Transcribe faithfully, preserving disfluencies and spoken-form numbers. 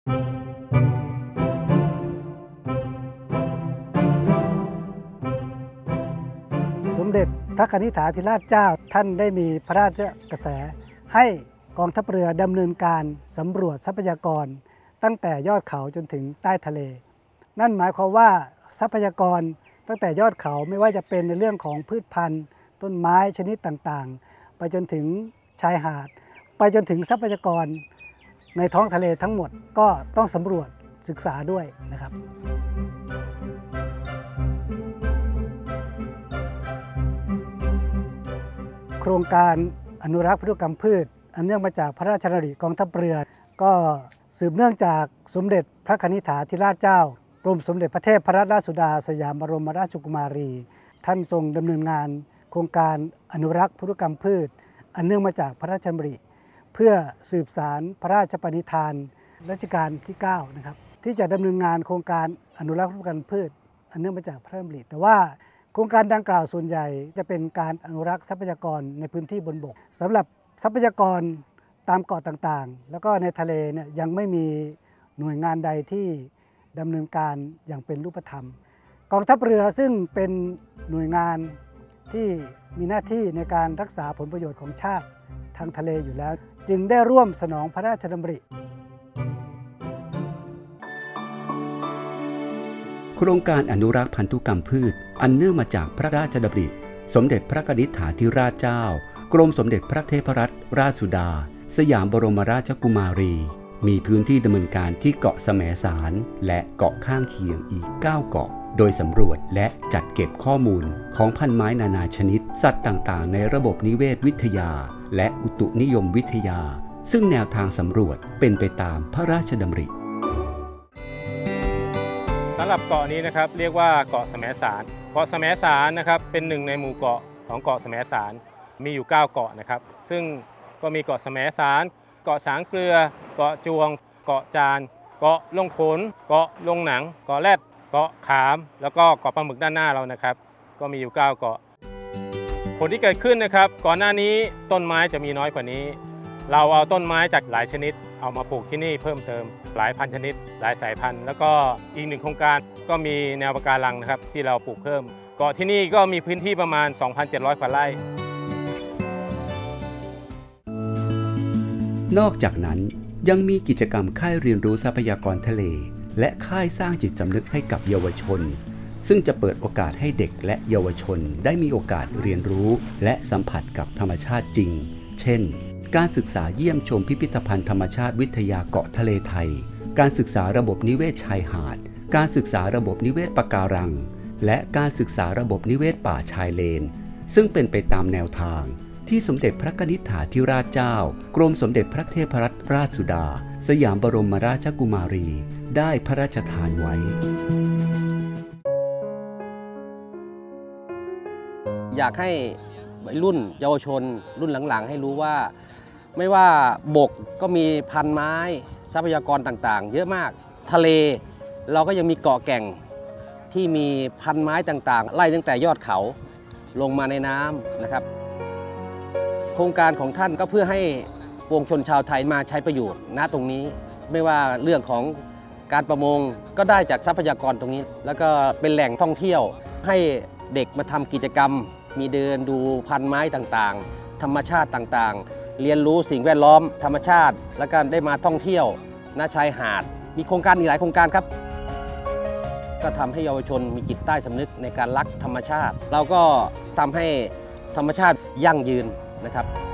สมเด็จพระกนิษฐาธิราชเจ้าท่านได้มีพระราชกระแสให้กองทัพเรือดำเนินการสำรวจทรัพยากรตั้งแต่ยอดเขาจนถึงใต้ทะเลนั่นหมายความว่าทรัพยากรตั้งแต่ยอดเขาไม่ว่าจะเป็นในเรื่องของพืชพันธุ์ต้นไม้ชนิดต่างๆไปจนถึงชายหาดไปจนถึงทรัพยากรในท้องทะเลทั้งหมดก็ต้องสำรวจศึกษาด้วยนะครับโครงการอนุรักษ์พันธุกรรมพืชอันเนื่องมาจากพระราชดำริกองทัพเรือก็สืบเนื่องจากสมเด็จพระกนิษฐาธิราชเจ้ากรมสมเด็จพระเทพรัตนราชสุดาสยามบรมราชกุมารีท่านทรงดำเนินงานโครงการอนุรักษ์พันธุกรรมพืชอันเนื่องมาจากพระราชดำริเพื่อสืบสานพระราชปณิธานรัชกาลที่เก้านะครับที่จะดำเนินงานโครงการอนุรักษ์พันธุกรรมพืชอันเนื่องมาจากพระราชดำริแต่ว่าโครงการดังกล่าวส่วนใหญ่จะเป็นการอนุรักษ์ทรัพยากรในพื้นที่บนบกสำหรับทรัพยากรตามเกาะต่างๆแล้วก็ในทะเลเนี่ยยังไม่มีหน่วยงานใดที่ดำเนินการอย่างเป็นรูปธรรมกองทัพเรือซึ่งเป็นหน่วยงานที่มีหน้าที่ในการรักษาผลประโยชน์ของชาติทางทะเลอยู่แล้วจึงได้ร่วมสนองพระราชดำริโครงการอนุรักษ์พันธุกรรมพืชอันเนื่องมาจากพระราชดำริสมเด็จพระกนิษฐาธิราชเจ้ากรมสมเด็จพระเทพรัตนราชสุดาสยามบรมราชกุมารีมีพื้นที่ดำเนินการที่เกาะแสมสารและเกาะข้างเคียงอีกเก้าเกาะโดยสำรวจและจัดเก็บข้อมูลของพันไม้นานาชนิดสัตว์ต่างๆในระบบนิเวศวิทยาและอุตุนิยมวิทยาซึ่งแนวทางสำรวจเป็นไปตามพระราชดำริสำหรับเกาะนี้นะครับเรียกว่าเกาะแสมสารเกาะแสมสารนะครับเป็นหนึ่งในหมู่เกาะของเกาะแสมสารมีอยู่เก้าเกาะนะครับซึ่งก็มีเกาะแสมสารเกาะสางเกลือเกาะจวงเกาะจานเกาะลงขนเกาะลงหนังเกาะแรดเกาะขามแล้วก็เกาะปลาหมึกด้านหน้าเรานะครับก็มีอยู่เก้าเกาะผลที่เกิดขึ้นนะครับก่อนหน้านี้ต้นไม้จะมีน้อยกว่านี้เราเอาต้นไม้จากหลายชนิดเอามาปลูกที่นี่เพิ่มเติมหลายพันชนิดหลายสายพันธุ์แล้วก็อีกหนึ่งโครงการก็มีแนวปะการังนะครับที่เราปลูกเพิ่มเกาะที่นี่ก็มีพื้นที่ประมาณ สองพันเจ็ดร้อย กว่าไร่นอกจากนั้นยังมีกิจกรรมค่ายเรียนรู้ทรัพยากรทะเลและค่ายสร้างจิตสำนึกให้กับเยาวชนซึ่งจะเปิดโอกาสให้เด็กและเยาวชนได้มีโอกาสเรียนรู้และสัมผัสกับธรรมชาติจริงเช่นการศึกษาเยี่ยมชมพิพิธภัณฑ์ธรรมชาติวิทยาเกาะทะเลไทยการศึกษาระบบนิเวศชายหาดการศึกษาระบบนิเวศปะการังและการศึกษาระบบนิเวศป่าชายเลนซึ่งเป็นไปตามแนวทางที่สมเด็จพระกนิษฐาธิราชเจ้ากรมสมเด็จพระเทพรัตนราชสุดาสยามบรมราชกุมารีได้พระราชทานไว้อยากให้รุ่นเยาวชนรุ่นหลังๆให้รู้ว่าไม่ว่าบกก็มีพันไม้ทรัพยากรต่างๆเยอะมากทะเลเราก็ยังมีเกาะแก่งที่มีพันไม้ต่างๆไล่ตั้งแต่ยอดเขาลงมาในน้ำนะครับโครงการของท่านก็เพื่อให้ปวงชนชาวไทยมาใช้ประโยชน์ณตรงนี้ไม่ว่าเรื่องของการประมงก็ได้จากทรัพยากรตรงนี้แล้วก็เป็นแหล่งท่องเที่ยวให้เด็กมาทำกิจกรรมมีเดินดูพันไม้ต่างๆธรรมชาติต่างๆเรียนรู้สิ่งแวดล้อมธรรมชาติแล้วก็ได้มาท่องเที่ยวณชายหาดมีโครงการอีกหลายโครงการครับก็ทำให้เยาวชนมีจิตใต้สำนึกในการรักธรรมชาติเราก็ทำให้ธรรมชาติยั่งยืนนะครับ